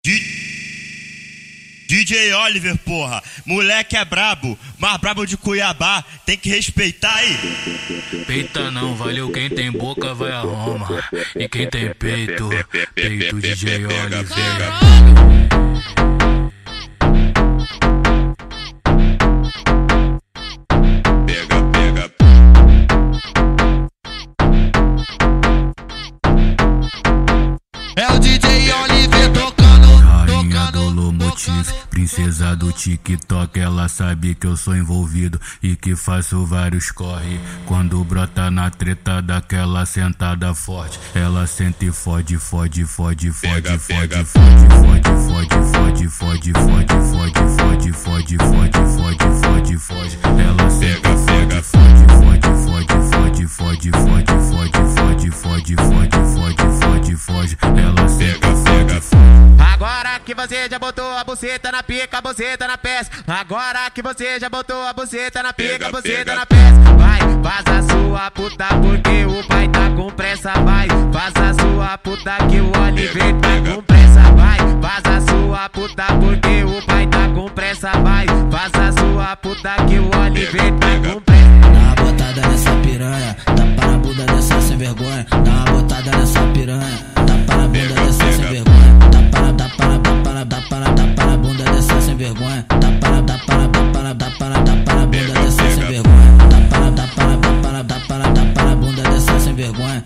DJ Oliver, porra, moleque é brabo, mas brabo de Cuiabá, tem que respeitar aí. Peita não, valeu, quem tem boca vai a Roma. E quem tem peito, peito DJ Oliver. É o DJ Oliver tocando, Rainha do Lomotiv, princesa do TikTok, ela sabe que eu sou envolvido e que faço vários corre. Quando brota na treta daquela sentada forte, ela sente e fode, fode, fode, fode, fode, fode, fode, fode, fode, fode, fode, fode, fode, fode, fode, fode, ela sente e fode, fode, fode, fode, fode, fode, fode, fode, fode, fode, fode, fode, ela sente e fode, fode. Agora que você já botou a buceta na pica, a buceta na peça. Agora que você já botou a buceta na pica, a buceta na peça. Vai, faz a sua puta porque o pai tá com pressa. Vai, faz a sua puta que o Oliver tá com pressa. Vai, faz a sua puta porque o pai tá com pressa. Vai, faz a sua puta que o Oliver tá com pressa. Dá uma botada nessa piranha, tapa na bunda dessa sem vergonha. Dá uma botada nessa piranha, tapa na bunda dessa sem vergonha. Tapa na bunda dessa sem vergonha. Tapa na bunda dessa sem vergonha. Tapa na bunda dessa sem vergonha.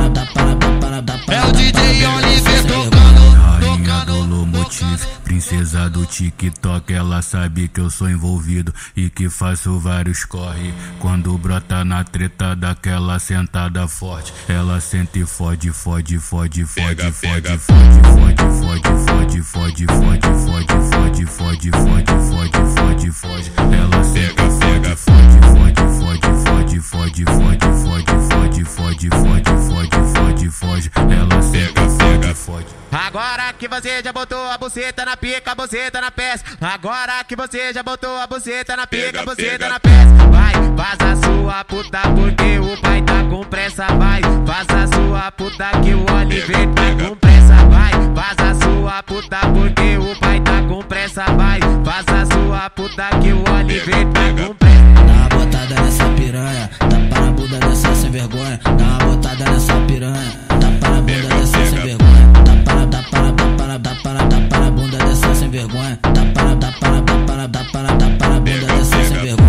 É o DJ Oliver tocando, Rainha do Lomotiv, princesa do TikTok, ela sabe que eu sou envolvido e que faço vários corre. Quando brota na treta daquela sentada forte, ela sente e fode, fode, fode, fode, fode, fode, fode, fode, fode, fode, fode, fode, fode, fode, fode, fode, ela sente e fode, fode, fode, fode, fode, fode, fode, fode, fode, fode, fode, fode, ela sente e fode, fode. Agora que você já botou a buceta na pica, a buceta na peça. Agora que você já botou a buceta na pica, a buceta na peça. Vai, faz a sua puta porque o pai tá com pressa. Vai, faz a sua puta que o Oliver tá com pressa. Vai, faz a sua puta porque o pai tá com pressa. Vai, faz a sua puta que o Oliver tá com pressa. Dá uma botada nessa piranha, tapa na bunda dessa sem vergonha. Dá uma botada nessa piranha, tapa na bunda dessa sem vergonha. Tapa na bunda dessa sem vergonha. Tapa na bunda dessa sem vergonha.